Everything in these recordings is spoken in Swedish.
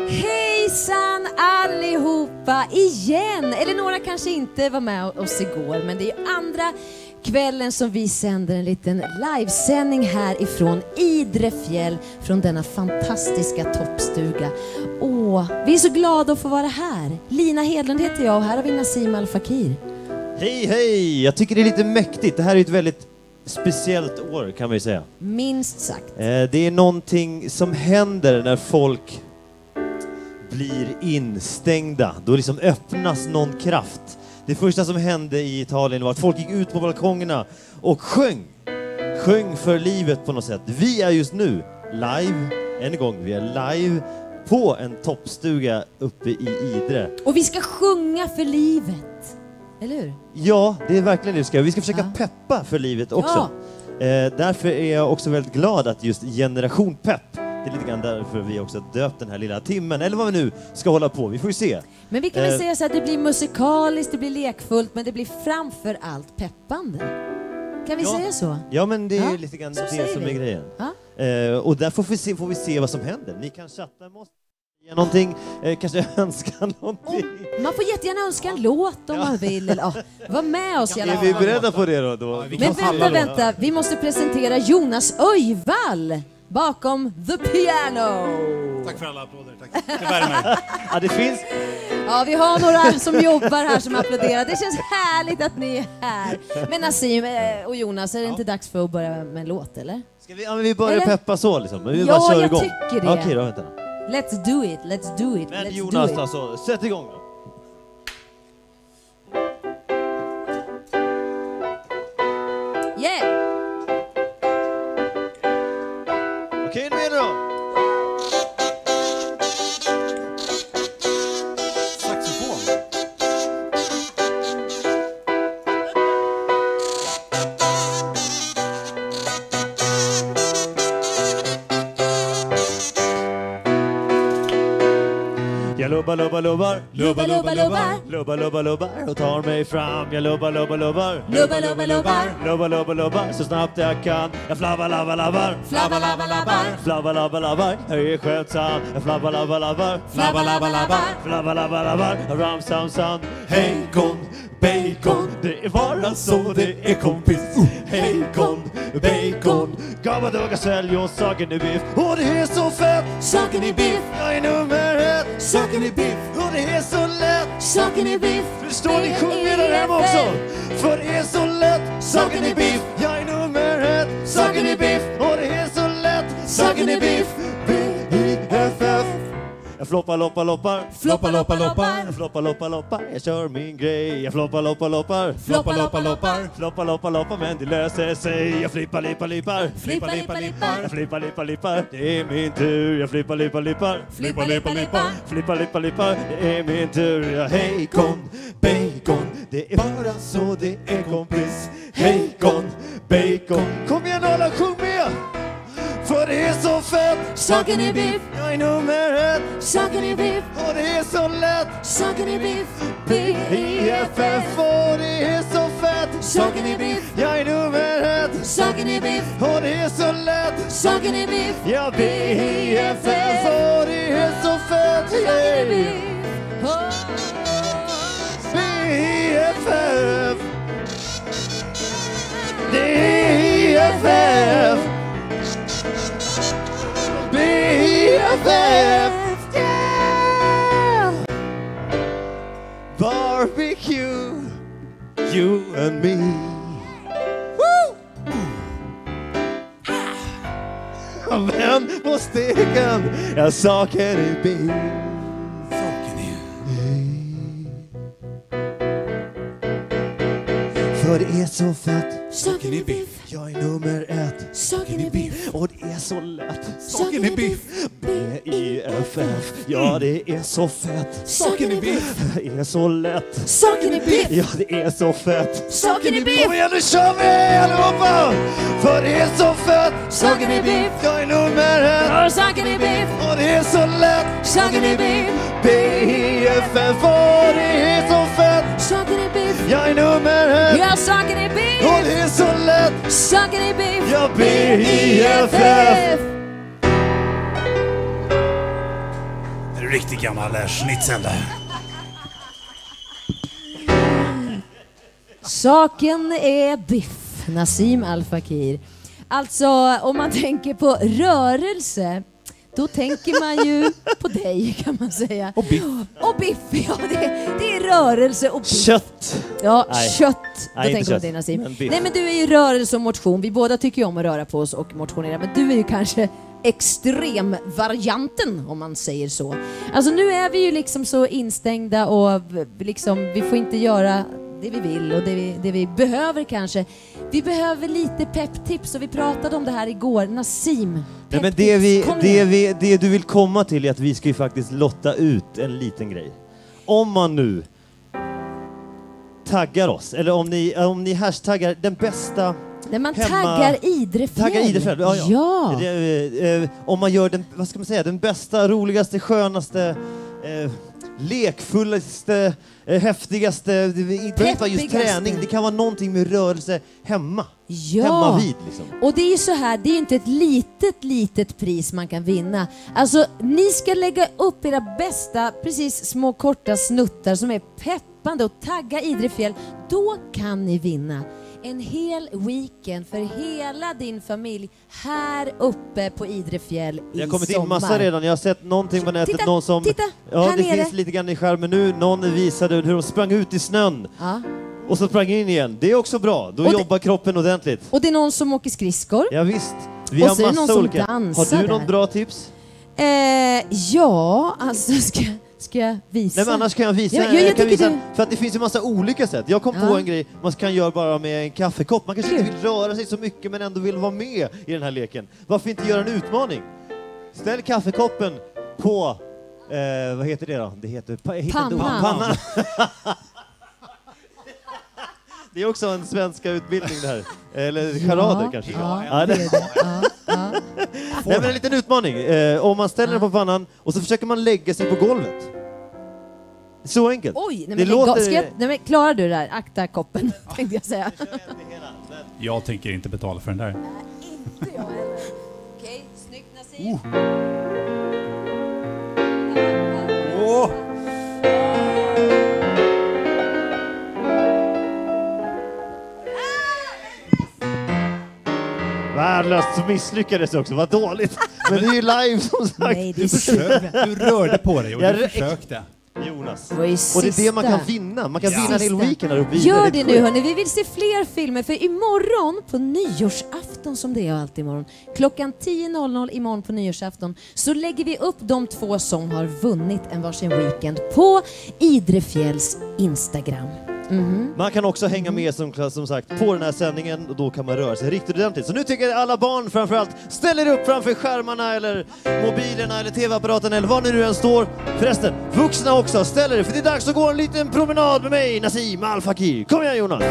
Hejsan allihopa igen. Eller några kanske inte var med oss igår, men det är andra kvällen som vi sänder en liten livesändning här ifrån Idre fjäll, från denna fantastiska toppstuga. Vi är så glada att få vara här. Lina Hedlund heter jag och här har vi Nassim Al Fakir. Hej, hej! Jag tycker det är lite mäktigt. Det här är ett väldigt speciellt år, kan man ju säga. Minst sagt. Det är någonting som händer när folk blir instängda. Då liksom öppnas någon kraft. Det första som hände i Italien var att folk gick ut på balkongerna och sjöng för livet på något sätt. Vi är just nu live, en gång, vi är live på en toppstuga uppe i Idre. Och vi ska sjunga för livet, eller hur? Ja, det är verkligen det vi ska. Vi ska försöka peppa för livet också. Därför är jag också väldigt glad att just Generation Pepp, det är lite grann därför vi också döpt den här lilla timmen, eller vad vi nu ska hålla på, vi får ju se. Men vi kan väl säga så att det blir musikaliskt, det blir lekfullt, men det blir framför allt peppande. Kan vi säga så? Ja, men det är lite grann det som är grejen. Och där får vi se vad som händer. Ni kan chatta med oss, ge någonting, kanske önska någonting. Man får jättegärna önska en låt om man vill. Eller, var med oss i alla fall. Är vi beredda på det då? Men vänta. Vi måste presentera Jonas Öjvall bakom the piano. Tack för alla applåder. Tack. Det värmer mig. Ja, det finns... Ja, vi har några som jobbar här som applåderar. Det känns härligt att ni är här. Men Nassim och Jonas, är det inte dags för att börja med en låt, eller? Ska vi börja peppa så liksom? Vi ja, bara kör jag igång. tycker det. Okej då, vänta. Let's do it. Men Jonas, alltså, sätt igång då. Yeah! Okej, nu är det då. Saxofon. Jag lubbar, lubbar, lubbar. Lubbar, lubbar, lubbar. Lubbar, lubbar, lubbar och tar mig fram. Jag lubbar, lubbar, lubbar. Lubbar, lubbar, lubbar. Lubbar, lubbar, lubbar så snabbt jag kan. Jag flabbar, labbar, labbar. Flabbar, labbar, labbar. Flabbar, labbar, labbar. Jag är skötsam. Jag flabbar, labbar, labbar. Flabbar, labbar, labbar. Flabbar, labbar, labbar. Ram, sam, sam. Hejkon, bacon. Det är bara så det är kompis. Hejkon, bacon. Gabbadugga, sälj och saken i biff. Och det är så fett. Saken i biff. Jag är nummer ett. Saken i biff. Och det är så lätt. Saken i biff. Förstår ni, sjung med där hemma också. För det är så lätt. Saken i biff. Jag är nummer ett. Saken i biff. Och det är så lätt. Saken i biff. B-I-F-F. Jag floppar, loppar, loppar. Floppar, loppar, loppar. Jag floppar, loppar, loppar. Jag kör min grej. Jag floppar, loppar, loppar. Floppar, loppar, loppar. Floppar, loppar, loppar. Men det löser sig. Jag flippar, lippar, lippar. Flippar, lippar, lippar. Jag flippar, lippar, lippar. Det är min tur. Jag flippar, lippar, lippar. Flippar, lippar, lippar. Flippar, lippar, lippar. Det är min tur. Ja, hejkon, bacon. Det är bara så det är kompis. Hejkon, bacon. Kom igen alla, sjung med! För det är så fett. Saken i biff. Jag är nummer ett. Saken i biff. Och det är så lätt. Saken i biff. B-I-F-F. Och det är så fett. Saken i biff. Jag är nummer ett. Saken i biff. Och det är så lätt. Saken i biff. Ja, B-I-F-F. Och det är så fett. Saken i biff. B-I-F-F. B-I-F-F. B-I-F-F. Yeah! Barbecue, you and me. Woo! Vem på stegen? Jag saken i bil. För det är så fett. Saken i biff. Jag är nummer ett. Saken i biff. Och det är så lätt. Saken i biff. B-I-F-F. Ja, det är så fett. Saken i biff. Det är så lätt. Saken i biff. Ja, det är så fett. Saken i biff. Kom igen, nu kör vi allihopa! För det är så fett. Saken i biff. Jag är nummer ett. Saken i biff. Och det är så lätt. Saken i biff. B-I-F-F. Och det är så fett. Saken i biff. Jag är nummer ett. Ja, saken i biff. Och det är så lätt. Saken i biff. Ja, B-I-F-F. Är du Riktigt gammal schnitzel. Saken är biff, Nassim Al Fakir. Alltså, om man tänker på rörelse, då tänker man ju på dig, kan man säga. Och biff. Och biff, ja, det är rörelse och biff. Kött! Ja, Nej. kött. Då Nej, tänker man inte på dig, Nassim. men biff. Nej, men du är ju rörelse och motion. Vi båda tycker ju om att röra på oss och motionera. Men du är ju kanske extremvarianten, om man säger så. Alltså, nu är vi ju liksom så instängda och liksom, vi får inte göra det vi vill och det vi behöver kanske. Vi behöver lite pepptips och vi pratade om det här igår. Nassim, Nej, men det du vill komma till är att vi ska ju faktiskt lotta ut en liten grej. Om man nu taggar oss, eller om ni hashtaggar den bästa när man hemma... taggar Idrefjäll. Taggar Idrefjäll, ja. Ja. Om man gör den, vad ska man säga, den bästa, roligaste, skönaste, lekfullaste, häftigaste, det behöver inte vara just träning, det kan vara någonting med rörelse hemma. Ja, hemma vid liksom. Och det är ju så här, det är ju inte ett litet pris man kan vinna. Alltså, ni ska lägga upp era bästa, precis små korta snuttar som är peppande och tagga Idrefjäll. Då kan ni vinna en hel weekend för hela din familj här uppe på Idrefjäll i sommar. Jag har kommit in massa redan, jag har sett någonting på nätet. Titta, någon som, titta, ja, här det nere. finns lite grann i skärmen nu. Någon visade hur de sprang ut i snön. Ja. Och så sprang in igen. Det är också bra, då jobbar kroppen ordentligt. Och det är någon som åker skridskor. Ja, visst. Vi Och har så är det någon massa som olika. dansar Har du något där. bra tips? Ja, alltså ska jag visa? Nej, men annars kan jag visa. Ja, jag kan tycker visa för att det finns ju massa olika sätt. Jag kom Ja. på en grej man kan göra bara med en kaffekopp. Man kanske Kul. inte vill röra sig så mycket men ändå vill vara med i den här leken. Varför inte göra en utmaning? Ställ kaffekoppen på vad heter det då? Det heter pannan. Det är också en svenska utbildning det här. Eller charader kanske. Ja, det är det. Ja. Nej, men en liten utmaning. Om man ställer den på pannan och så försöker man lägga sig på golvet. Så enkelt. Oj, nej, Det men, låter- nej, men klarar du det där? Akta koppen, tänkte jag säga. Jag tänker inte betala för den där. Inte jag heller. Okej, snyggt Nassim. Åh! Värdelöst, så misslyckades också. Vad dåligt. Men det är ju live som sagt. Nej, det är Du rörde på dig och Jag du försökte. Jonas. Det var ju Och det är det man kan sista. vinna. Man kan Ja. vinna en hel Sista. weekend här uppe. Gör det nu hörni, vi vill se fler filmer för imorgon på nyårsafton som det är alltid imorgon. Klockan 10.00 imorgon på nyårsafton så lägger vi upp de 2 som har vunnit en varsin weekend på Idrefjälls Instagram. Man kan också hänga med som sagt på den här sändningen och då kan man röra sig riktigt ordentligt. Så nu tycker jag alla barn framförallt ställer upp framför skärmarna eller mobilerna eller tv-apparaten eller var ni nu än står. Förresten, vuxna också, ställer er för det är dags att gå en liten promenad med mig, Nassim Al Fakir. Kom igen Jonas!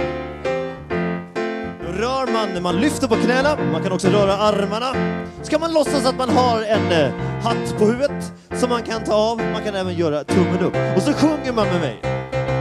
Då rör man lyfter på knäna, man kan också röra armarna. Ska man låtsas att man har en hatt på huvudet som man kan ta av, man kan även göra tummen upp. Och så sjunger man med mig.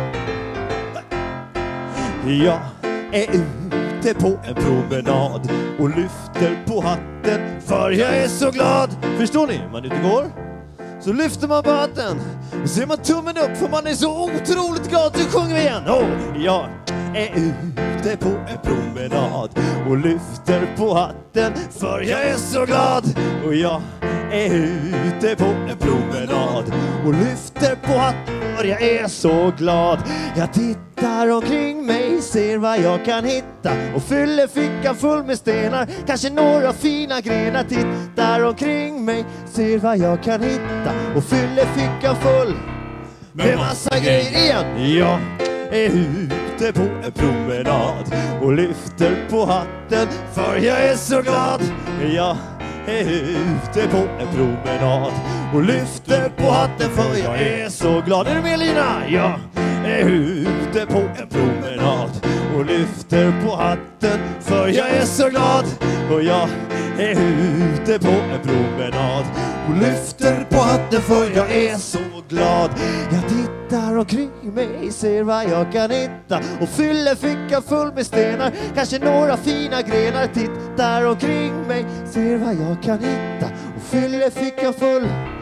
Jag är ute på en promenad och lyfter på hatten för jag är så glad. Förstår ni? Man ute går så lyfter man på hatten och ser man tummen upp för man är så otroligt glad. Så sjunger vi igen. Jag är ute på en promenad och lyfter på hatten för jag är så glad. Och jag är ute på en promenad och lyfter på hatten för jag är så glad. Jag tittar omkring mig, ser vad jag kan hitta och fyller fickan full med stenar, kanske några fina grenar. Tittar omkring mig, ser vad jag kan hitta och fyller fickan full med massa grejer igen. Jag är ute på en promenad och lyfter på hatten för jag är så glad. Jag är ute på en promenad och lyfter på hatten för jag är så glad. Är du med Lina? Jag är ute på en promenad och lyfter på hatten för jag är så glad. Och jag är ute på en promenad och lyfter på hatten för jag är så glad. Jag tittar omkring mig, ser vad jag kan hitta och fyller fickan full med stenar, kanske några fina grenar. Tittar omkring mig, ser vad jag kan hitta och fyller fickan full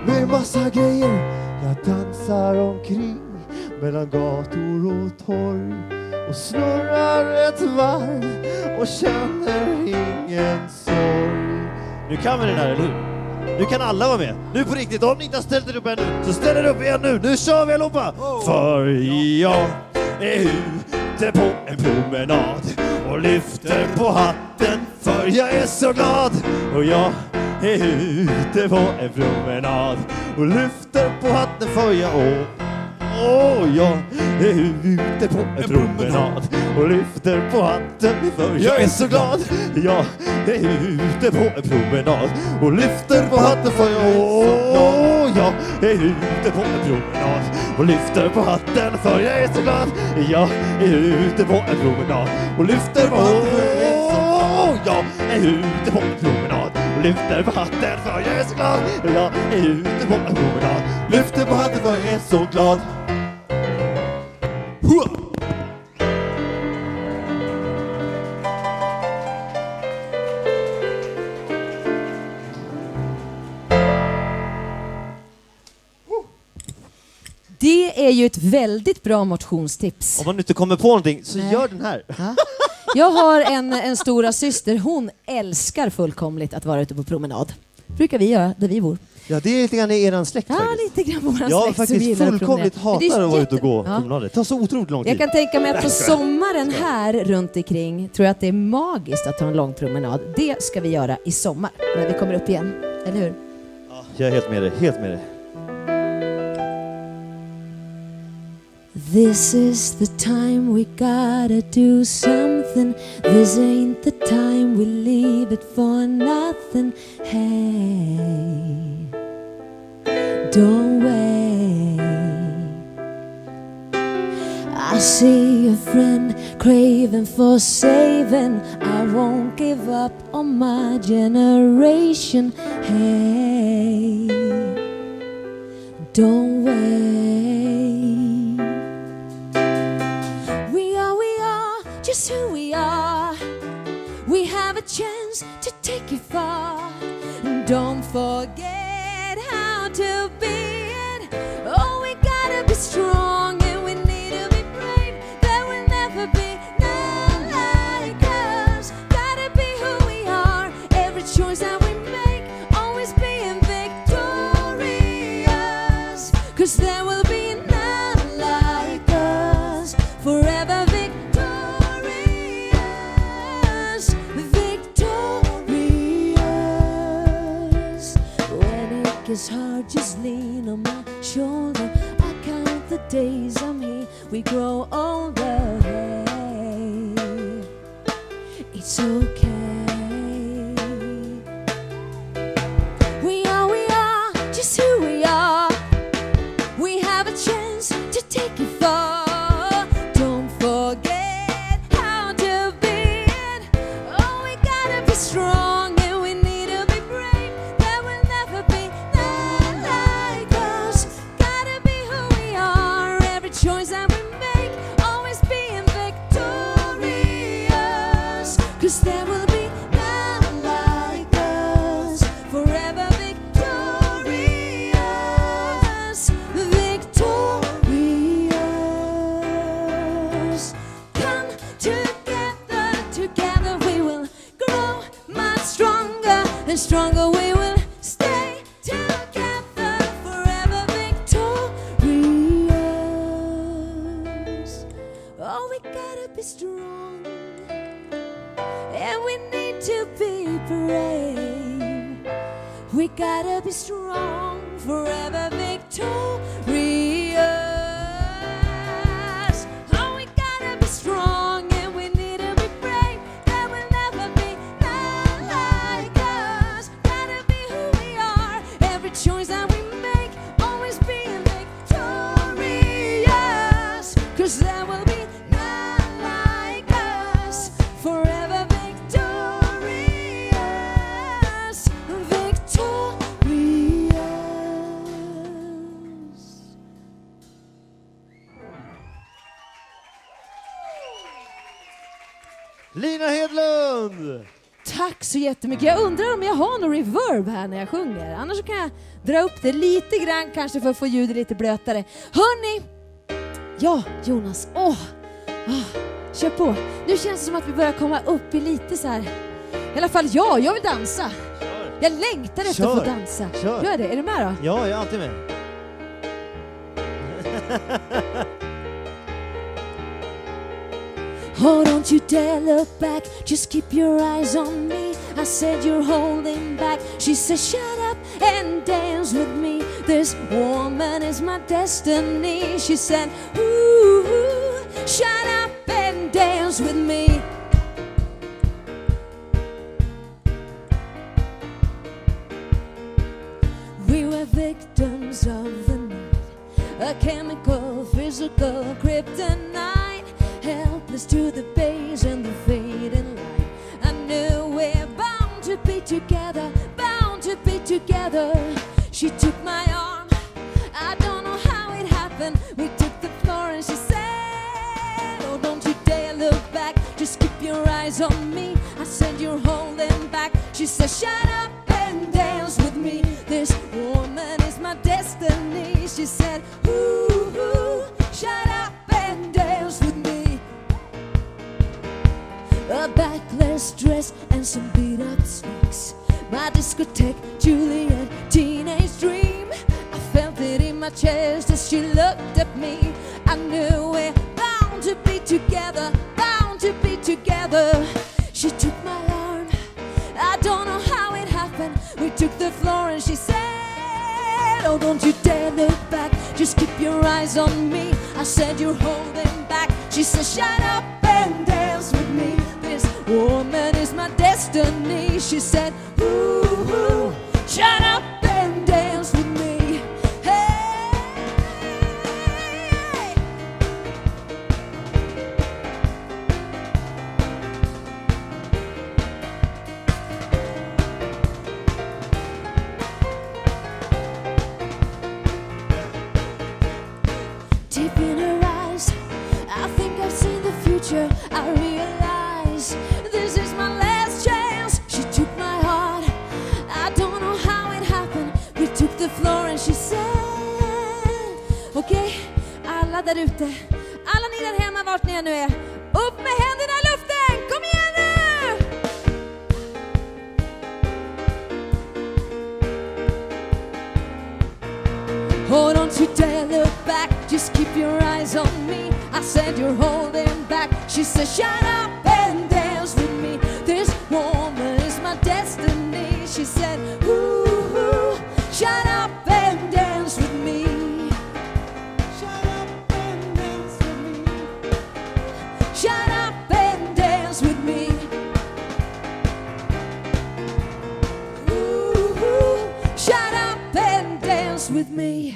med massa grejer. Jag dansar omkring mellan gator och torg och snurrar ett varv och känner ingen sorg. Nu kan vi den här, eller hur? Nu kan alla vara med. Nu på riktigt, om ni inte har ställt er upp ännu, så ställ er upp igen nu. Nu kör vi allihopa! För jag är ute på en promenad och lyfter på hatten för jag är så glad. Och jag är ute på en promenad och lyfter på hatten för jag jag är ute på en promenad och lyfter på hatten för jag är så glad. Jag är ute på en promenad och lyfter på hatten för jag är ute på en promenad och lyfter på hatten för jag är så glad. Jag är ute på en promenad och lyfter på hatten för jag är ute på en promenad och lyfter på hatten för jag är så glad. Jag är ute på en promenad, lyfter på hatten för jag är så glad. Det är ju ett väldigt bra motionstips. Om man inte kommer på någonting så gör den här. Ja. Jag har en stora syster, hon älskar fullkomligt att vara ute på promenad. Brukar vi göra där vi bor. Ja, det är lite grann i eran släkt faktiskt. Ja, lite grann våran släkt. Jag faktiskt fullkomligt hatar att vara ute och gå promenader. Det tar så otroligt lång tid. Jag kan tänka mig att på sommaren här runt omkring tror jag att det är magiskt att ta en lång promenad. Det ska vi göra i sommar när vi kommer upp igen. Eller hur? Ja, jag är helt med dig, helt med dig. This is the time we gotta do something. This ain't the time we leave it for nothing. Hey, don't wait. I see a friend craving for saving. I won't give up on my generation. Hey, don't wait. Just who we are. We have a chance to take it far. And don't forget how to be it. Oh, we gotta be strong and we need to be brave. There will never be none like us. Gotta be who we are. Every choice that we make, always being victorious. 'Cause there will be none like us. Forever victorious. It's hard, just lean on my shoulder. I count the days I'm here, we grow older. Hey, it's okay. We are just who we are. We have a chance to take it far. Don't forget how to be it. Oh, we gotta be strong. There will be none like us. Forever victorious. Victorious. Come together, together we will grow much stronger. And stronger we will stay together. Forever victorious. Oh, we gotta be strong. And we need to be brave. We gotta be strong, forever victorious. Oh, we gotta be strong and we need to be brave. There will never be none like us. Gotta be who we are. Every choice that we make, always being victorious. 'Cause there will be none like us. Forever Lina Hedlund! tack så jättemycket. Jag undrar om jag har någon reverb här när jag sjunger. Annars så kan jag dra upp det lite grann kanske för att få ljudet lite blötare. Hörni! Ja, Jonas. Kör på. Nu känns det som att vi börjar komma upp i lite så här. I alla fall jag vill dansa. Kör. Jag längtar efter att få dansa. Kör. Gör det, är du med då? Ja, jag är alltid med. Oh, don't you dare look back, just keep your eyes on me. I said you're holding back. She said shut up and dance with me. This woman is my destiny. She said ooh, shut up and dance with me. We were victims of the night, a chemical, physical kryptonite, helpless to the base and the fading light. I knew we're bound to be together, bound to be together. She took my arm, I don't know how it happened. We took the floor and she said, oh, don't you dare look back, just keep your eyes on me. I said you're holding back. She said shut up and dance with me. This woman is my destiny. She said ooh, shut up and dance with me. A backless dress and some beat-up sneaks, my discotheque Juliet teenage dream. I felt it in my chest as she looked at me. I knew we're bound to be together, bound to be together. She took my arm, I don't know how it happened. We took the floor and she said, oh, don't you dare look back, just keep your eyes on me. I said you're holding back. She said shut up and dance with me. This woman is my destiny. She said ooh, shut up and dance with me. Hey. Deep in her eyes, I think I've seen the future. I realize this is my last chance. She took my heart, I don't know how it happened. We took the floor and she said okej, alla där ute, alla ni där hemma vart ni nu är, upp med händerna i luften, kom igen nu! Oh, don't you dare look back, just keep your eyes on me. I said you're holding back. She said shut up and dance with me. This woman is my destiny. She said ooh, shut up and dance with me. Shut up and dance with me. Shut up and dance with me. Ooh, shut up and dance with me.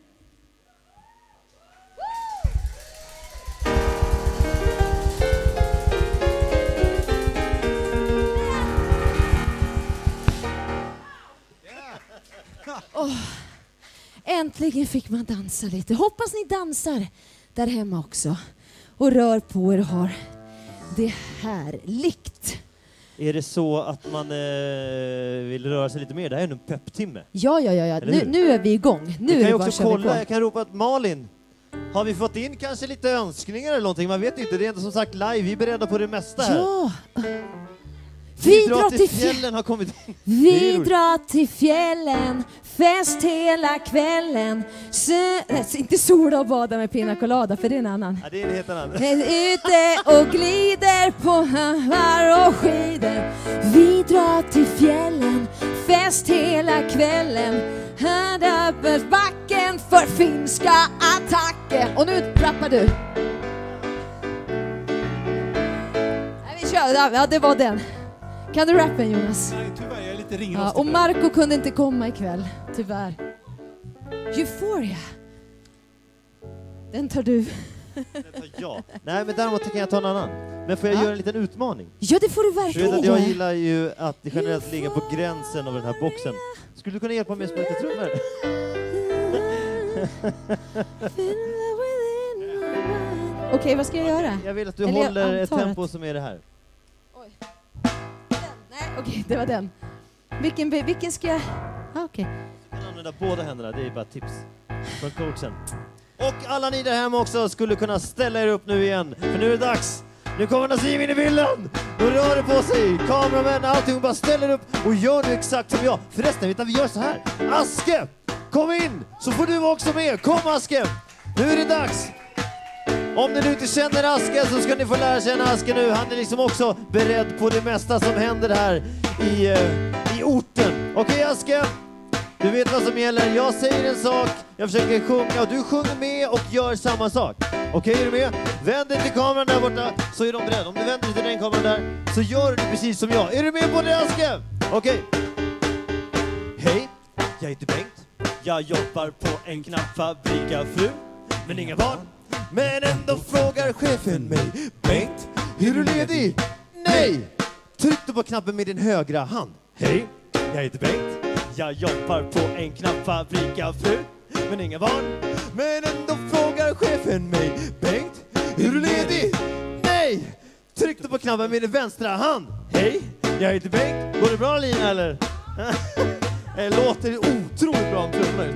Äntligen fick man dansa lite. Hoppas ni dansar där hemma också. Och rör på er och har det härligt. Är det så att man vill röra sig lite mer? Det här är en pepptimme. Ja. Nu är vi igång. Nu kan är jag det också bara kolla, jag kan ropa att Malin, har vi fått in kanske lite önskningar eller någonting? Man vet inte, det är inte som sagt live, vi är beredda på det mesta här. Ja. Vi drar till fjällen har kommit in. Vi drar till fjällen, fest hela kvällen. Inte sola och bada med pina colada, för det är en annan. Ja, det är en helt annan. Ute och glider på hövar och skidor. Vi drar till fjällen, fest hela kvällen. Här uppe backen för finska attacken. Och nu rappar du. Nej, vi kör, ja det var den. Kan du rappen, Jonas? Nej, tyvärr, jag är lite ringrostig. Ja, och Marco kunde inte komma ikväll, tyvärr. Euphoria. Den tar du. Den tar jag. Nej, men däremot kan jag ta en annan. Men får jag göra en liten utmaning? Ja, det får du verkligen. Du vet att jag gillar ju att generellt ligga på gränsen av den här boxen. Skulle du kunna hjälpa mig att spela lite trummor? Okej, vad ska jag göra? Jag vill att du håller ett tempo som är det här. Oj. Nej. Okej, det var den. Vilken ska jag... Okej. Jag kan använda båda händerna, det är bara tips från coachen. Och alla ni där hemma också skulle kunna ställa er upp nu igen. För nu är det dags. Nu kommer Nassim in i bilden. Då rör det på sig. Kameramän, allting. Bara ställer upp och gör nu exakt som jag. Förresten, vet du, vi gör så här. Aske, kom in. Så får du också med. Kom Aske. Nu är det dags. Om ni nu inte känner Aske så ska ni få lära känna Aske nu. Han är liksom också beredd på det mesta som händer här i orten. Okej, Aske? Du vet vad som gäller. Jag säger en sak, jag försöker sjunga och du sjunger med och gör samma sak. Okej, är du med? Vänd dig till kameran där borta så är de beredda. Om du vänder dig till den kameran där så gör du precis som jag. Är du med på det, Aske? Okej. Hej, jag heter Bengt. Jag jobbar på en knappfabrik av fru, men inga barn. Men ändå frågar chefen mig: Bengt, är du ledig? Nej! Tryck du på knappen med din högra hand. Hej, jag heter Bengt. Jag jobbar på en knappfabrik av fru, men inga barn. Men ändå frågar chefen mig: Bengt, är du ledig? Nej! Tryck du på knappen med din vänstra hand. Hej, jag heter Bengt. Går det bra, Lina, eller? Det låter otroligt bra om trummorna.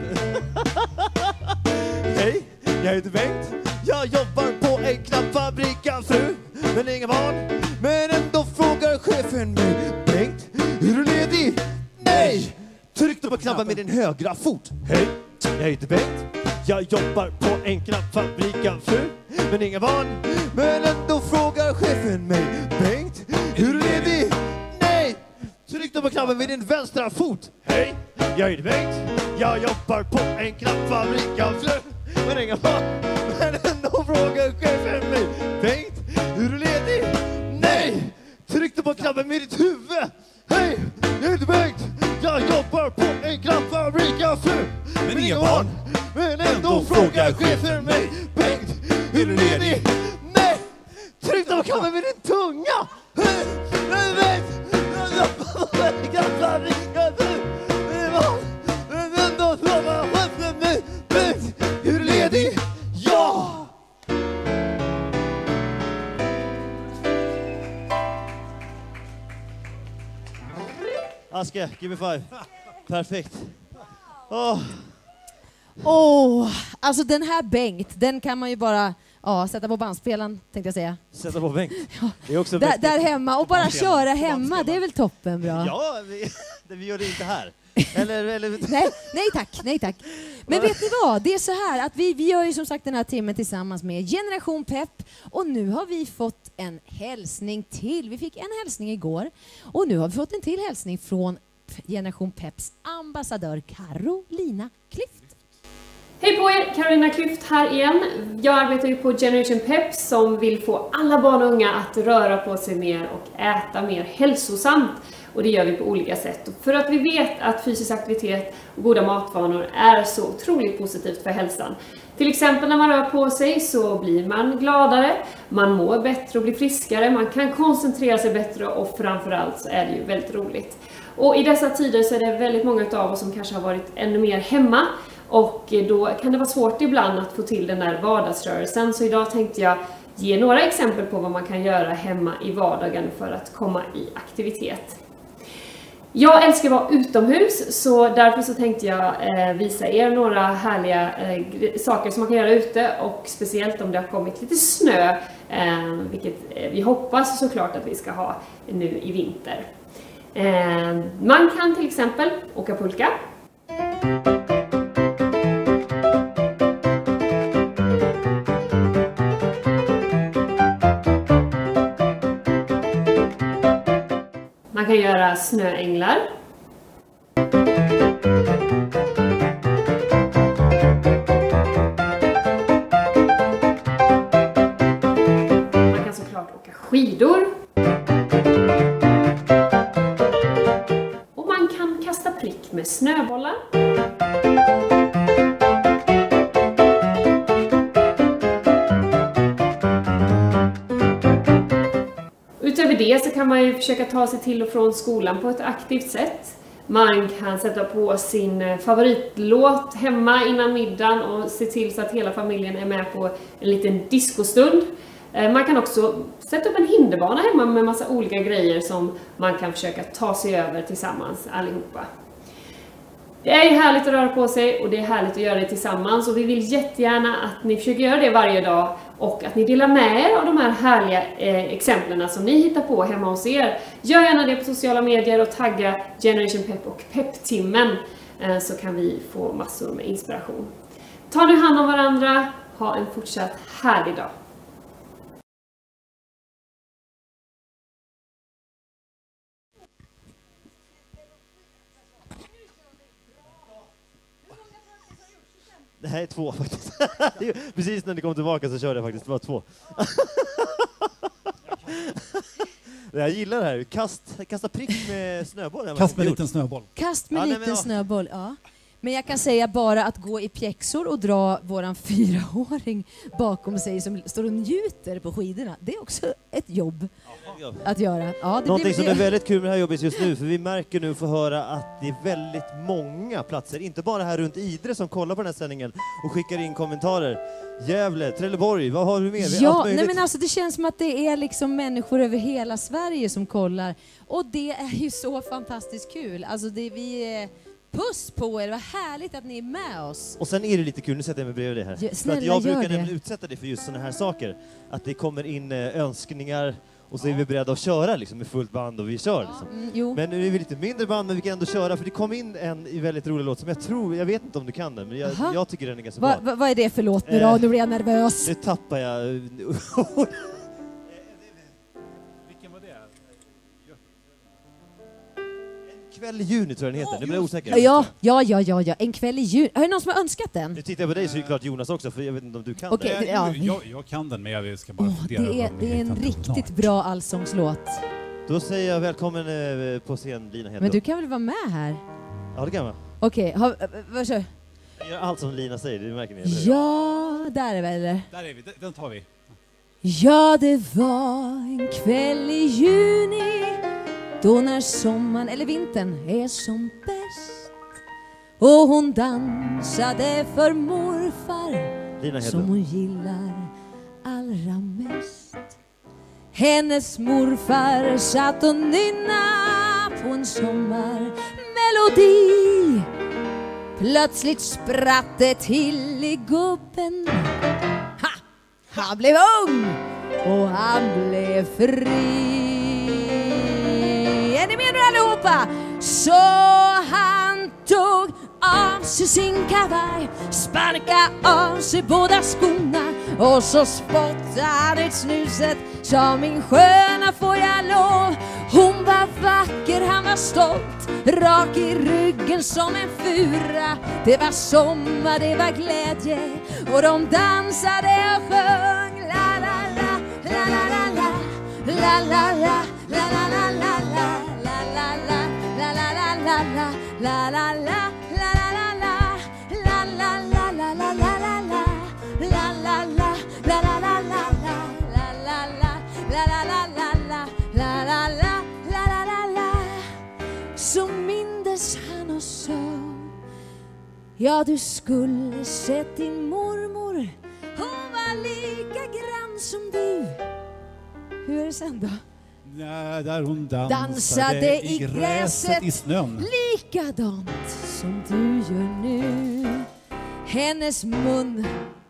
Hej, jag heter Bengt. Jag jobbar på en knappfabrik av fru, men inga barn. Men ändå frågar chefen mig: Bengt, är du ledig? Nej! Tryck då på knappen med din högra fot. Hej, jag heter Bengt. Jag jobbar på en knappfabrik av fru, men inga barn. Men ändå frågar chefen mig: Bengt, är du ledig? Nej! Tryck då på knappen med din vänstra fot. Hej, jag heter Bengt. Jag jobbar på en knappfabrik av fru, men inga barn. Men ändå frågar chefen mig: Bengt, är du ledig? Nej! Tryck då på knappen med ditt huvud. Hej, jag heter Bengt. Jag jobbar på en knappfabrik av fru, men inga barn. Men ändå frågar chefen mig: Bengt, är du ledig? Nej! Tryck då på knappen med din tunga. Hej, jag heter Bengt. Jag jobbar på en knappfabrik av fru, men ändå frågar chefen mig: Bengt, är du ledig? Ja! Aske, give me 5. Perfekt. Alltså den här Bengt, den kan man ju bara sätta på bandspelaren, tänkte jag säga. Sätta på Bengt. Det är också där hemma och bara köra hemma, det är väl toppen bra. Ja, vi gör det inte här. Eller... Nej tack. Men vet ni vad? Det är så här att vi gör ju som sagt den här timmen tillsammans med Generation Pep, och nu har vi fått en hälsning till. Vi fick en hälsning igår och nu har vi fått en till hälsning från Generation Peps ambassadör Carolina Klüft. Hej på er, Carolina Klüft här igen. Jag arbetar ju på Generation Pep som vill få alla barn och unga att röra på sig mer och äta mer hälsosamt. Och det gör vi på olika sätt. För att vi vet att fysisk aktivitet och goda matvanor är så otroligt positivt för hälsan. Till exempel när man rör på sig så blir man gladare, man mår bättre och blir friskare, man kan koncentrera sig bättre och framförallt så är det ju väldigt roligt. Och i dessa tider så är det väldigt många av oss som kanske har varit ännu mer hemma. Och då kan det vara svårt ibland att få till den där vardagsrörelsen. Så idag tänkte jag ge några exempel på vad man kan göra hemma i vardagen för att komma i aktivitet. Jag älskar att vara utomhus, så därför så tänkte jag visa er några härliga saker som man kan göra ute. Och speciellt om det har kommit lite snö, vilket vi hoppas såklart att vi ska ha nu i vinter. Man kan till exempel åka pulka. Man kan göra snöänglar. Man kan såklart åka skidor. Och man kan kasta prick med snöbollar. Utöver det så kan man ju försöka ta sig till och från skolan på ett aktivt sätt. Man kan sätta på sin favoritlåt hemma innan middagen och se till så att hela familjen är med på en liten discostund. Man kan också sätta upp en hinderbana hemma med massa olika grejer som man kan försöka ta sig över tillsammans allihopa. Det är ju härligt att röra på sig och det är härligt att göra det tillsammans, och vi vill jättegärna att ni försöker göra det varje dag och att ni delar med er av de här härliga exemplen som ni hittar på hemma hos er. Gör gärna det på sociala medier och tagga Generation Pep och Peptimmen, så kan vi få massor med inspiration. Ta nu hand om varandra, ha en fortsatt härlig dag. Det här är 2 faktiskt. Precis när ni kom tillbaka så körde jag faktiskt bara 2. Jag gillar det här. Kasta prick med snöboll. Kast med liten snöboll. Kast med liten snöboll, ja. Men jag kan säga bara att gå i pjäxor och dra våran 4-åring bakom sig som står och njuter på skidorna. Det är också ett jobb att göra. Ja, någonting som är väldigt kul med det här jobbet just nu, för vi märker nu och får höra att det är väldigt många platser, inte bara här runt Idre som kollar på den här sändningen och skickar in kommentarer. Gävle, Trelleborg, vad har du med? Ja, nej men alltså det känns som att det är liksom människor över hela Sverige som kollar. Och det är ju så fantastiskt kul. Alltså puss på er, vad härligt att ni är med oss. Och sen är det lite kul, nu sätter jag mig bredvid det här. Ja, snälla, för att jag brukar det. nämligen utsätta det för just sådana här saker. Att det kommer in önskningar och så är vi beredda att köra liksom, med fullt band och vi kör. Liksom. Men nu är vi lite mindre band, men vi kan ändå köra, för det kom in en väldigt rolig låt som jag vet inte om du kan den, men jag tycker den är ganska bra. Vad är det för låt nu då? Nu blir jag nervös. Nu tappar jag... Kväll i juni tror jag den heter, det blir osäker. Ja, en kväll i juni. Är det någon som har önskat den? Nu tittar jag på dig så är det klart Jonas också, för jag vet inte om du kan den. Ja. Jag kan den, men jag ska bara fundera. Det är en riktigt bra allsångslåt. Då säger jag välkommen på scen, Lina Hedlund. Men du kan väl vara med här? Ja, det kan man. Okej, vad kör? Jag gör allt som Lina säger, det märker ni. Ja, där är väl det. Där är vi, den tar vi. Ja, det var en kväll i juni, då när sommaren eller vintern är som bäst, och hon dansade för morfar som hon gillar allra mest. Hennes morfar satt och nynna på en sommarmelodi. Plötsligt spratt det till i gubben. Ha! Han blev ung och han blev fri. Är ni med nu allihopa? Så han tog av sig sin kavaj, sparka av sig båda skorna, och så spottade han ut snuset. Sa min sköna, får jag lov? Hon var vacker, han var stolt, rak i ryggen som en fura. Det var sommar, det var glädje, och de dansade och sjöng. La la la, la la la, la la la, la la la, la la la, la la la, la la la, la la la, så mindes han och sa: ja, du skulle sett din mormor, hon var lika grann som du. Hur är det sen då? Där hon dansade i gräset i snön, likadant som du gör nu. Hennes mun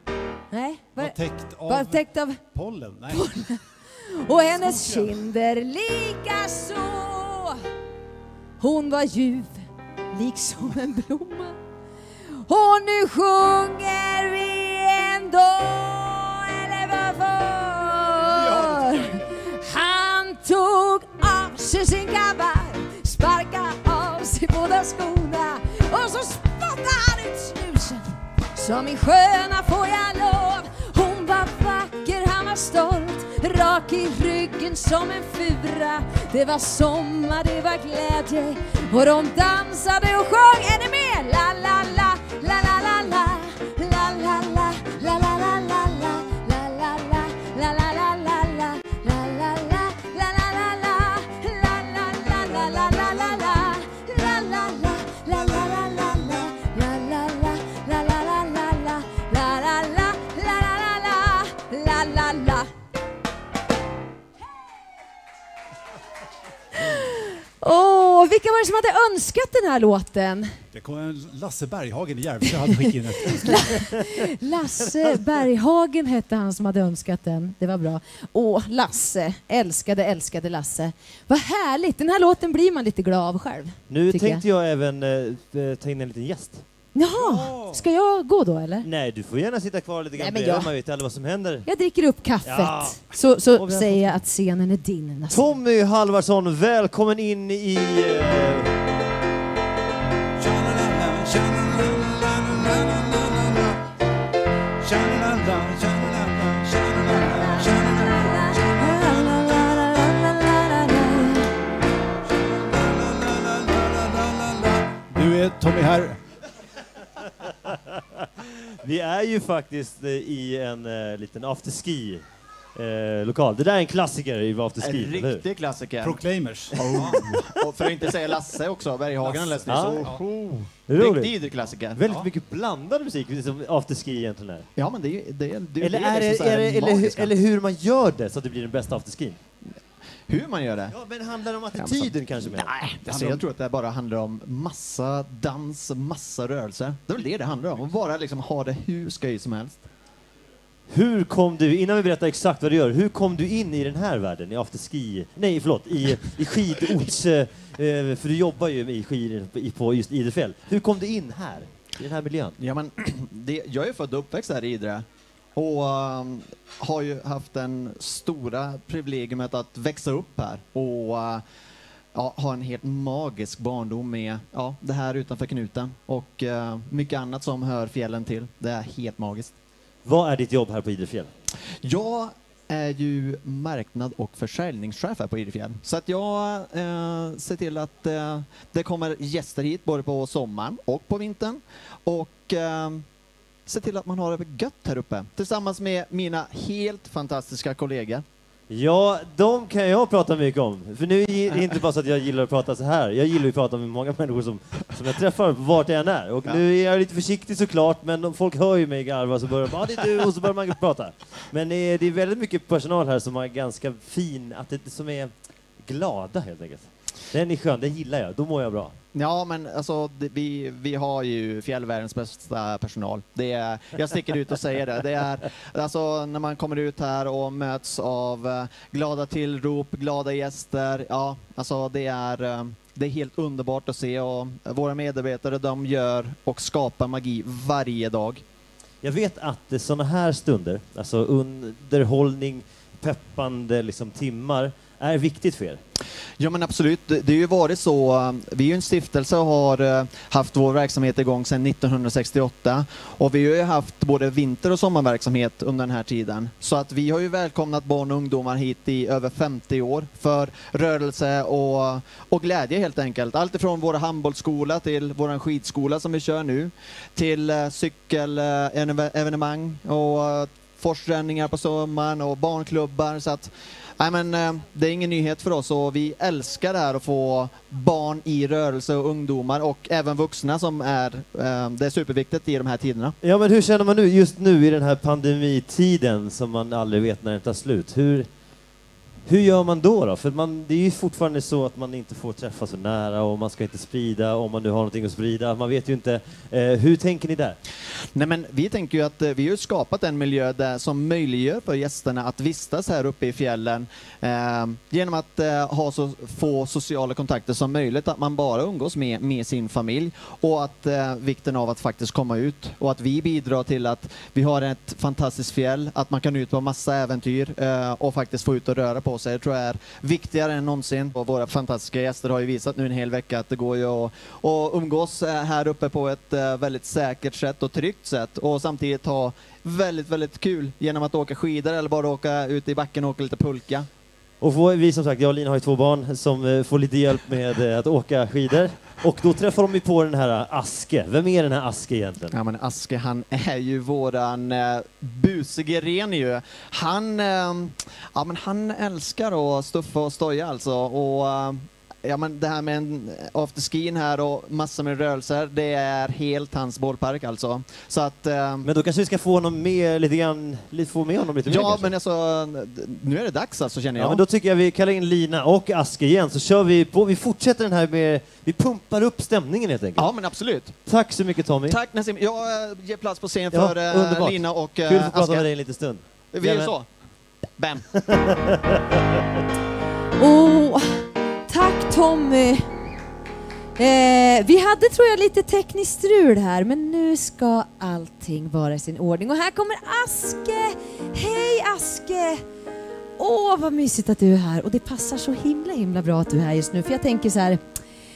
var täckt av pollen. Nej. Och hennes kinder lika så. Hon var ljuv, liksom en blomma. Och nu sjunger vi ändå, eller varför? Han tog av sig sin kavaj, sparkade av sig båda skorna, och så spottade han ut snusen. Som min sköna, får jag lov? Hon var vacker, han var stolt, rak i ryggen som en fura. Det var sommar, det var glädje, och de dansade och sjöng. Är ni med? La la la, la la la la, la la la, la la la la, la la la, la la la la, la la la, la la la la, la la la la la la la, la la la, la la la la, la la la, la la la la, la la la, la la la la, la la la. Vilka var det som hade önskat den här låten? Det kom en Lasse Berghagen i Järvsö hade skickat in ett. Lasse Berghagen hette han som hade önskat den. Det var bra. Lasse. Älskade Lasse. Vad härligt. Den här låten blir man lite glad av själv. Nu tänkte jag även ta in en liten gäst. Jaha, ska jag gå då eller? Nej, du får gärna sitta kvar lite grann. Nej, men man vet aldrig vad som händer. Jag dricker upp kaffet. Ja. Så säger jag att scenen är din. Tommy Halvarsson, välkommen in i... Nu är Tommy här. Vi är ju faktiskt i en liten afterski lokal. Det där är en klassiker i afterski. En riktig klassiker. Proclaimers. Och för att inte säga Lasse också, Berghagen läste Ja. så. Roligt. Riktig klassiker. Väldigt mycket blandad musik som afterski egentligen är. Ja, men det Eller hur man gör det så att det blir den bästa afterskin. hur man gör det. Ja, men handlar det om attityden kanske mer? Nej, alltså, jag tror att det bara handlar om massa dans, massa rörelse. Det är väl det handlar om. Och bara liksom ha det hur skoj som helst. Hur kom du, innan vi berättar exakt vad du gör, hur kom du in i den här världen, i afterski, nej förlåt, i skidorts, för du jobbar ju i skidor på just Idrefjäll. Hur kom du in här, i den här miljön? Ja, men jag är född och uppväxt här i Idre. Och har ju haft den stora privilegiumet att växa upp här. Och ha en helt magisk barndom med det här utanför knuten. Och mycket annat som hör fjällen till. Det är helt magiskt. Vad är ditt jobb här på Idrefjäll? Jag är ju marknad- och försäljningschef här på Idrefjäll. Så att jag ser till att det kommer gäster hit både på sommaren och på vintern. Och se till att man har det gött här uppe. Tillsammans med mina helt fantastiska kollegor. Ja, de kan jag prata mycket om. För nu är det inte bara så att jag gillar att prata så här. Jag gillar att prata med många människor som jag träffar vart jag än är. Och nu är jag lite försiktig såklart, men om folk hör ju mig garva så börjar man, det är du, och så börjar man prata. Men det är väldigt mycket personal här som är ganska fin, som är glada helt enkelt. Den är skön, den gillar jag, då mår jag bra. Ja, men alltså vi har ju fjällvärldens bästa personal. Jag sticker ut och säger det. Det är alltså när man kommer ut här och möts av glada tillrop, glada gäster. Ja, alltså det är helt underbart att se, och våra medarbetare, de gör och skapar magi varje dag. Jag vet att sådana här stunder, alltså underhållning, peppande liksom timmar, är viktigt för er. Ja, men absolut. Det har ju varit så. Vi är ju en stiftelse och har haft vår verksamhet igång sedan 1968. Och vi har ju haft både vinter- och sommarverksamhet under den här tiden. Så att vi har ju välkomnat barn och ungdomar hit i över 50 år för rörelse och glädje helt enkelt. Allt ifrån våra handbollsskola till vår skidskola som vi kör nu, till cykelevenemang och forsränningar på sommaren och barnklubbar. Så att det är ingen nyhet för oss, och vi älskar det här att få barn i rörelse och ungdomar och även vuxna som det är superviktigt i de här tiderna. Ja, men hur känner man nu just nu i den här pandemitiden som man aldrig vet när den tar slut? Hur gör man då? För det är ju fortfarande så att man inte får träffa så nära, och man ska inte sprida om man nu har någonting att sprida. Man vet ju inte. Hur tänker ni där? Nej, men vi tänker ju att vi har skapat en miljö där som möjliggör för gästerna att vistas här uppe i fjällen genom att ha så få sociala kontakter som möjligt, att man bara umgås med sin familj, och att vikten av att faktiskt komma ut, och att vi bidrar till att vi har ett fantastiskt fjäll, att man kan ut på massa äventyr och faktiskt få ut och röra på sig. Jag tror det är viktigare än någonsin. Och våra fantastiska gäster har ju visat nu en hel vecka att det går ju att umgås här uppe på ett väldigt säkert sätt och tryggt sätt, och samtidigt ha väldigt, väldigt kul genom att åka skidor eller bara åka ut i backen och åka lite pulka. Och vi som sagt, jag och Lina har ju 2 barn som får lite hjälp med att åka skidor. Och då träffar de ju på den här Aske. Vem är den här Aske egentligen? Ja, men Aske, han är ju våran busige ren ju. Han älskar att stuffa och stoja alltså. Och ja, men det här med en afterskin här och massor med rörelser, det är helt hans bollpark alltså. Så att, men då kanske vi ska få honom med lite grann, få med honom lite mer. Ja, kanske. men alltså, nu är det dags alltså, känner jag. Ja, men då tycker jag vi kallar in Lina och Aske igen, så kör vi på. Vi fortsätter den här med, vi pumpar upp stämningen helt enkelt. Ja, men absolut. Tack så mycket Tommy. Tack Nassim. Jag ger plats på scen Ja, för underbart. Lina och Kul att få prata Aske. med dig en liten stund. Vi gör så. Bam. Tack Tommy. Vi hade, tror jag, lite tekniskt strul här, men nu ska allting vara i sin ordning. Och här kommer Aske. Hej Aske. Vad mysigt att du är här. Och det passar så himla bra att du är här just nu. För jag tänker så här,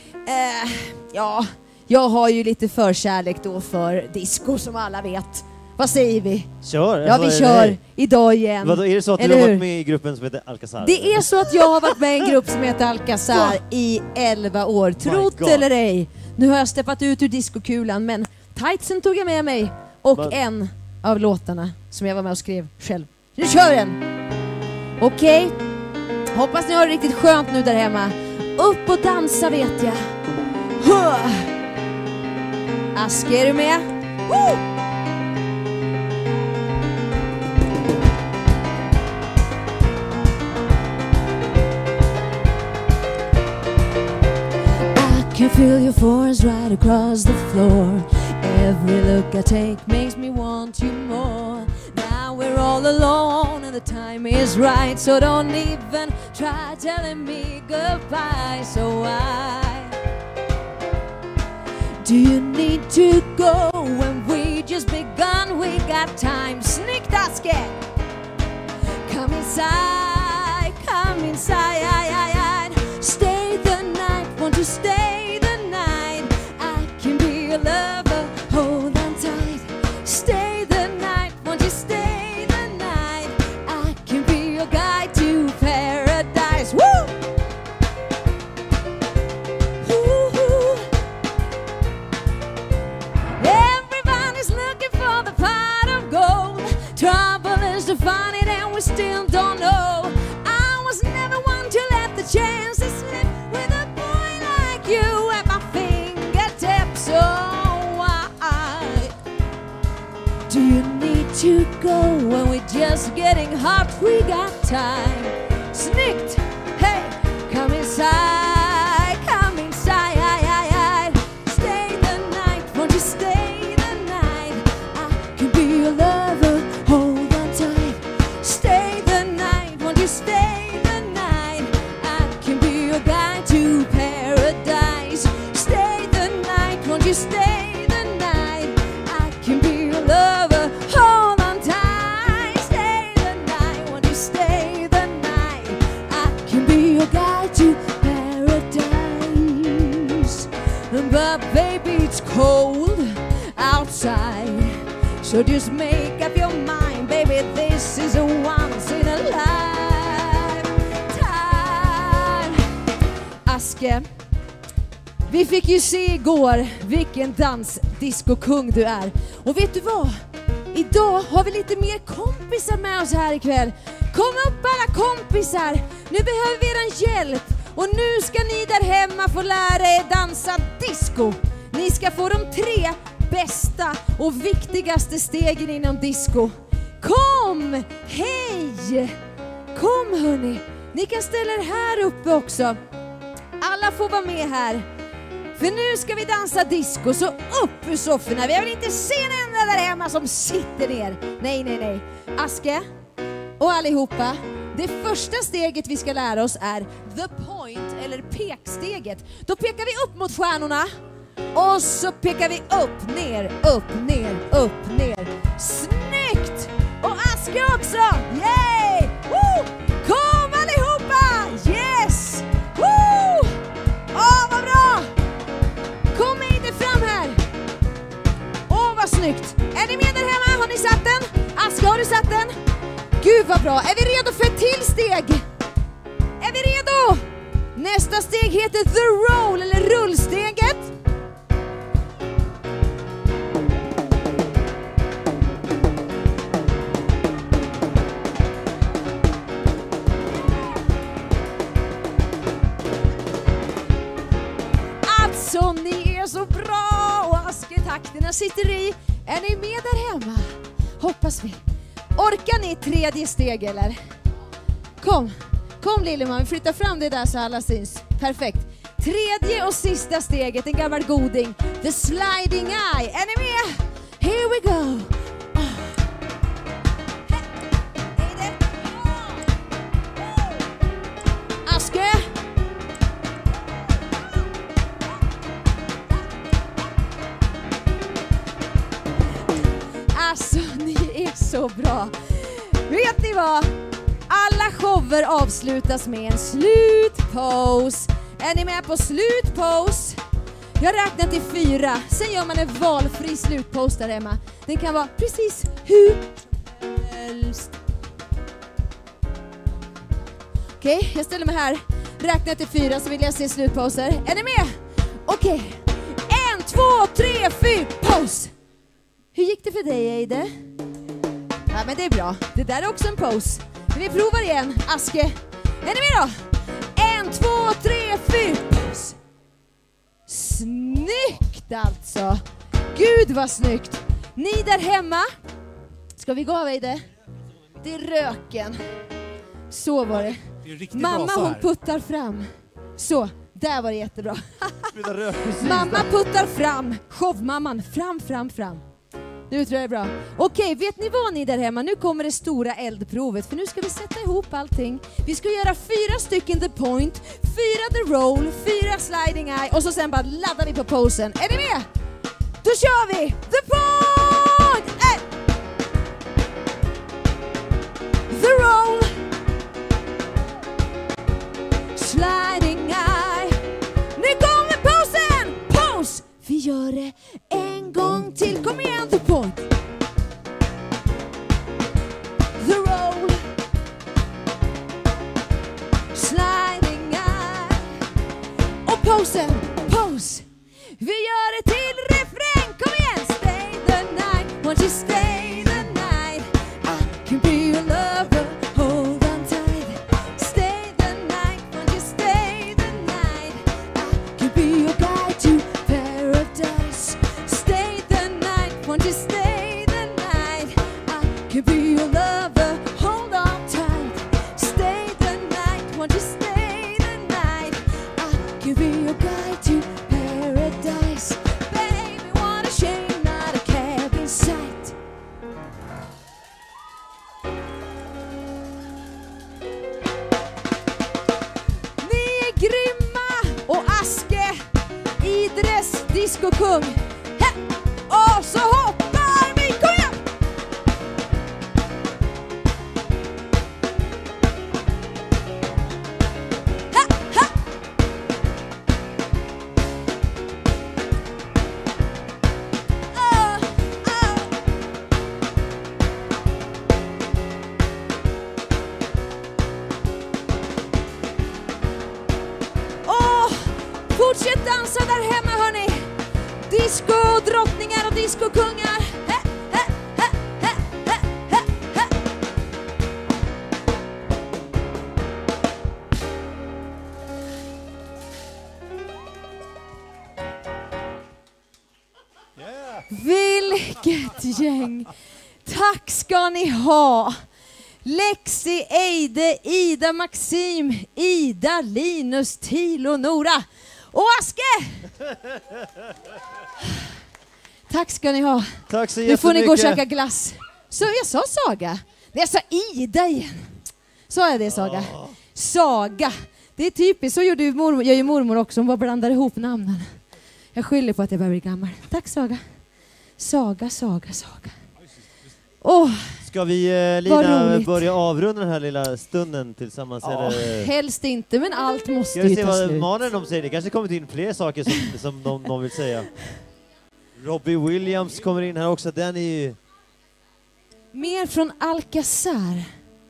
jag har ju lite förkärlek då för disco, som alla vet. Vad säger vi? Kör. Ja, vi kör idag igen. Vadå, är det så att du har varit med i gruppen som heter Alcazar? Det är så att jag har varit med i en grupp som heter Alcazar i 11 år. Trott eller ej. Nu har jag steppat ut ur diskokulan, men tightsen tog jag med mig. Och en av låtarna som jag var med och skrev själv. Nu kör den! Okej. Hoppas ni har det riktigt skönt nu där hemma. Upp och dansa vet jag. Aske, är du med? I can feel your force right across the floor. Every look I take makes me want you more. Now we're all alone and the time is right, so don't even try telling me goodbye. So why do you need to go when we just begun? We got time. Snyggt Aske! Come inside, come inside. Stay the night, won't you stay the night? I can be your lover, hold on tight. Stay the night, won't you stay the night? I can be your guide to paradise. Woo! Woo-hoo. Everybody's looking for the pot of gold. Trouble is to find it and we still don't know. I was never one to let the chances slip with a boy like you at my fingertips. So why do you need to go when we're just getting hot? We got time. Snyggt! Hey, come inside, come inside. Stay the night, won't you stay the night? I can be your lover, hold on tight. Stay the night, won't you stay the night? I can be your guide to paradise. Stay the night, won't you stay the night? I can be your lover, hold on tight. Stay the night, won't you stay the night? I can be your guide to paradise. But baby, it's cold outside, so just make up your mind, baby. This is a once in a lifetime. Aske, vi fick ju se igår vilken dansdiskokung du är. Och vet du vad? Idag har vi lite mer kompisar med oss här ikväll. Kom upp alla kompisar. Nu behöver vi eran hjälp. Och nu ska ni där hemma få lära er dansa disco. Ni ska få de 3 bästa och viktigaste stegen inom disco. Kom! Hej! Kom hörni. Ni kan ställa er här uppe också. Alla får vara med här. För nu ska vi dansa disco, så upp ur sofforna. Vi vill inte se en enda där hemma som sitter ner. Nej. Aske och allihopa. Det första steget vi ska lära oss är the point, eller peksteget. Då pekar vi upp mot stjärnorna. Och så pekar vi upp, ner, upp, ner, upp, ner. Snyggt! Och Aske också! Yay! Woo! Kom allihopa! Yes! Woo! Vad bra! Kom med det fram här! Vad snyggt! Är ni med där hemma? Har ni satt den? Aske, har du satt den? Gud vad bra! Är vi redo för ett till steg? Är vi redo? Nästa steg heter the roll, eller rullsteget. Pennan sitter i. Är ni med där hemma? Hoppas vi. Orkar ni tredje steg eller? Kom Lilleman, vi flyttar fram det där så alla syns. Perfekt. Tredje och sista steget, en gammal goding. The sliding eye. Är ni med? Here we go. Aske. Alltså, ni är så bra. Vet ni vad? Alla shower avslutas med en slutpose. Är ni med på slutpose? Jag räknar till 4. Sen gör man en valfri slutpose där hemma. Den kan vara precis hur helst. Okej, jag ställer mig här. Räknar till 4 så vill jag se slutposer. Är ni med? Okej. 1, 2, 3, 4. Pose. Hur gick det för dig, Eide? Ja, men det är bra. Det där är också en pose. Vi provar igen. Aske. Är ni med då? 1, 2, 3, 4. Pose. Snyggt alltså. Gud vad snyggt. Ni där hemma. Ska vi gå av, Eide? Det är röken. Så var det. Mamma hon puttar fram. Så, där var det jättebra. Mamma puttar fram. Showmamman, fram. Nu tror jag det är bra. Okej, vet ni vad ni där hemma? Nu kommer det stora eldprovet. För nu ska vi sätta ihop allting. Vi ska göra 4 stycken the point, 4 the roll, 4 sliding eye. Och så sen bara laddar vi på posen. Är ni med? Då kör vi! The point! The roll. Sliding eye. Nu kommer posen! Pose! Vi gör det en gång till. Kom igen, the point. The roll. Sliding eye. Och posen. Pose. Vi gör det till refräng. Kom igen. Stay the night. Won't you stay the night? I can be your lover. Hold on tight. Stay the night. Won't you stay the night? I can be your guide to paradise. Stay the night. Won't you stay the night? I can be your lover. Hold on tight. Stay the night. Won't you stay the night? I can be your guide to paradise. Baby, what a shame, not a cab in sight. Ni är grymma och Aske, Idres discokung. Och så hoppar vi, kom igen! Fortsätt dansa där hemma, hörni. Disco-drottningar och disco-kungar. Vilket gäng. Tack ska ni ha. Lexi, Eide, Ida, Maxim, Ida, Linus, Tilo, Nora och Aske. Tack ska ni ha. Tack så jättemycket. Nu får ni gå och käka glass. Så jag sa Saga. Nej, jag sa Ida igen. Sa jag det, Saga? Saga. Det är typiskt. Så gör ju mormor också. Hon bara blandar ihop namnen. Jag skyller på att jag börjar bli gammal. Tack, Saga. Saga. Ska vi, Lina, börja avrunda den här lilla stunden tillsammans? Eller? Helst inte, men allt måste ju ta slut. Ska vi se vad mannen de säger? Det kanske kommer in fler saker som de vill säga. Robbie Williams kommer in här också. Den är ju... Mer från Alcazar.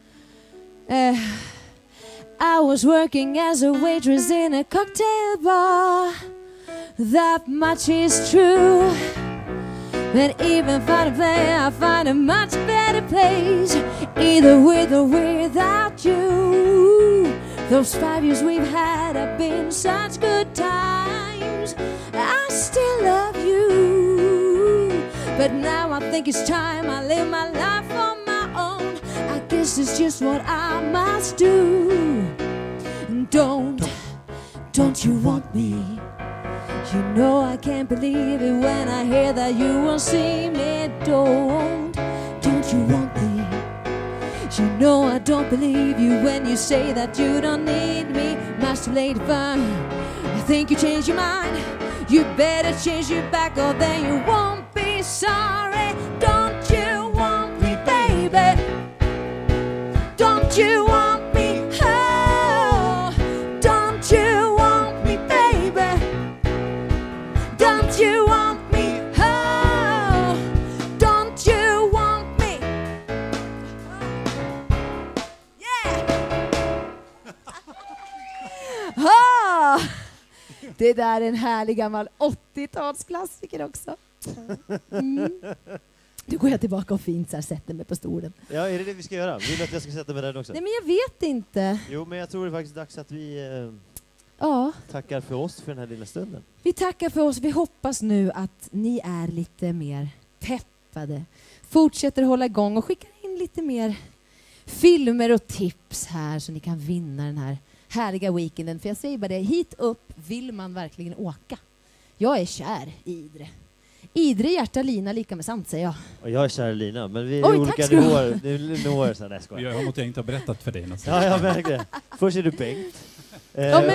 I was working as a waitress in a cocktail bar. That much is true. But even for the play, I find a much better place. Either with or without you. Those 5 years we've had have been such good times. I still love you. But now I think it's time I live my life on my own. I guess it's just what I must do. Don't you want me? You know I can't believe it when I hear that you won't see me. Don't you want me? You know I don't believe you when you say that you don't need me. Much too late for I think you changed your mind. You better change your back or then you won't be sorry. Don't you want me, baby? Don't you want me? Oh, don't you want me, baby? Don't you want me? Oh, don't you want me? Yeah! Oh, det där är en härlig gammal 80-talsklassiker också. Nu går jag tillbaka och fint så här, sätter mig på stolen. Ja, är det vi ska göra? Vill du att jag ska sätta mig där också? Nej, men jag vet inte. Jo, men jag tror det är faktiskt dags att vi Ja, tackar för oss för den här lilla stunden. vi tackar för oss. Vi hoppas nu att ni är lite mer peppade. Fortsätter hålla igång och skickar in lite mer filmer och tips här så ni kan vinna den här härliga weekenden. För jag säger bara det, hit upp vill man verkligen åka. Jag är kär i Idre. Idre, hjärta, lina, lika med sant, säger jag. Och jag är kär i Lina, men vi är Oj, i olika tack ska du ha. nivåer. Så nej, jag skojar. Jag har inte har berättat för dig någonstans. Ja, jag märker det. Först är du Bengt. Ja, men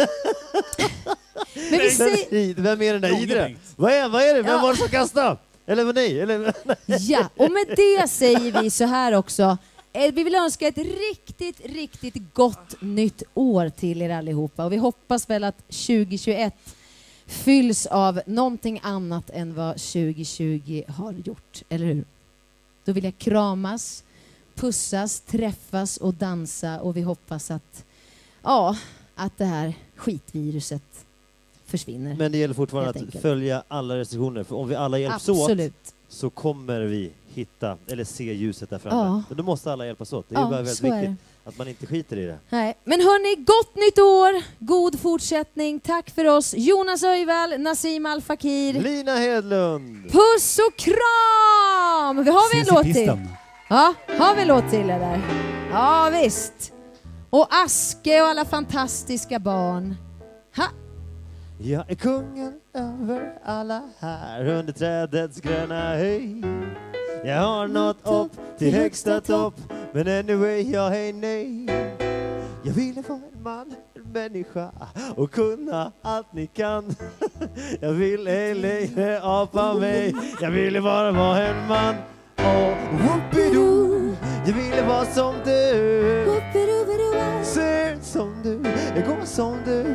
vi säger... Vem är den där Ronge Idre? Bengt. Vad är det? Vem Ja. var det som kastade? Eller var ni? Eller? Ja, och med det säger vi så här också. Vi vill önska ett riktigt, riktigt gott nytt år till er allihopa. Och vi hoppas väl att 2021 fylls av någonting annat än vad 2020 har gjort. Eller hur? Då vill jag kramas, pussas, träffas och dansa. Och vi hoppas att, ja, att det här skitviruset försvinner. Men det gäller fortfarande Helt att enkelt. följa alla restriktioner. För om vi alla hjälps åt Absolut. så kommer vi hitta, eller se ljuset där framme. Ja. Men då måste alla hjälpas åt. Det är ju Ja, bara väldigt så är viktigt det. att man inte skiter i det. Nej. Men hörni, gott nytt år, god fortsättning. Tack för oss. Jonas Öjvall, Nassim Al Fakir. Lina Hedlund! Puss och kram! Vi har vi en Ses i låt till? pisten. Ja, har vi en låt till eller? Ja, visst. Och Aske och alla fantastiska barn. Ha. Jag är kungen över alla här under trädets gröna höj. Jag har nått upp till högsta topp, men anyway, jag är nej. Jag ville vara en man, en människa och kunna allt ni kan. Jag ville längre apa mig, jag ville bara vara en man. Och whoopidoo, jag ville vara som du. Se ut som du, gå som du.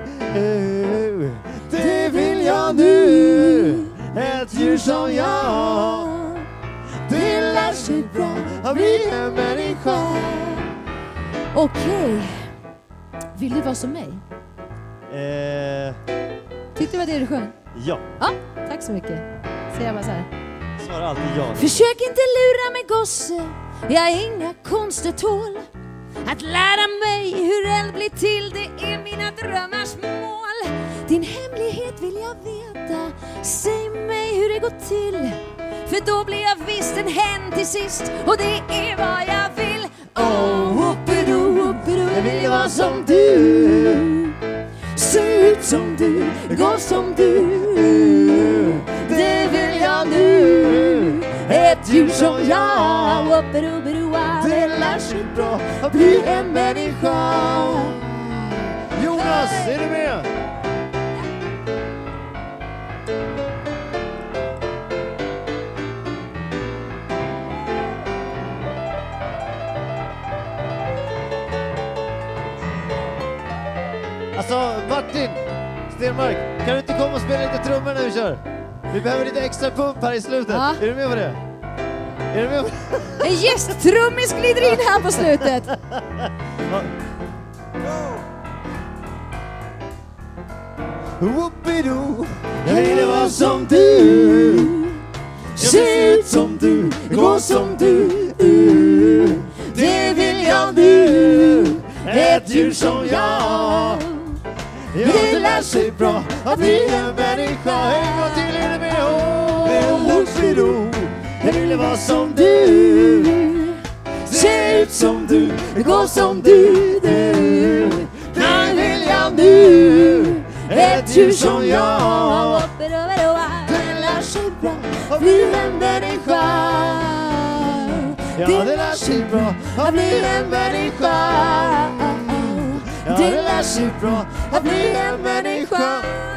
Det vill jag nu, ett djur som jag. Det lär sig bra att bli en människa. Okej. Vill du vara som mig? Tyckte det var det du sjöng? Ja, Ja, tack så mycket. Säger jag bara så här. svarar alltid ja. Försök inte lura mig gosse, jag är inga konster tål. Att lära mig hur eld blir till, det är mina drömmars mål. Din hemlighet vill jag veta, säg mig hur det går till. För då blir jag visst en hen till sist, och det är vad jag vill. Oh, whoopidoo, whoopidoo, jag vill vara som du. Se ut som du, gå som du. Det vill jag nu, ett djur som jag. Whoopidoo-bidoo-ah. Det lär sig bra att bli en människa. Jonas, är du med? Alltså, Martin Stenmark, kan du inte komma och spela lite trummor när vi kör? Vi behöver lite extra pump här i slutet. Ja. Är du med på det? Är du med på det? En gästtrummis glider in här på slutet. Whoopidoo, jag vill vara som du. Se ut som du, gå som du. Det vill jag nu, ett djur som jag. Det lär sig bra att bli en människa. En gång till är det med. Whoopidoo. vill vara som du, se ut som du, gå som du. Där vill jag nu, ett djur som jag. Det lär sig bra att bli en människa. Ja, det lär sig bra att bli en människa. Ja, det lär sig bra att bli en människa.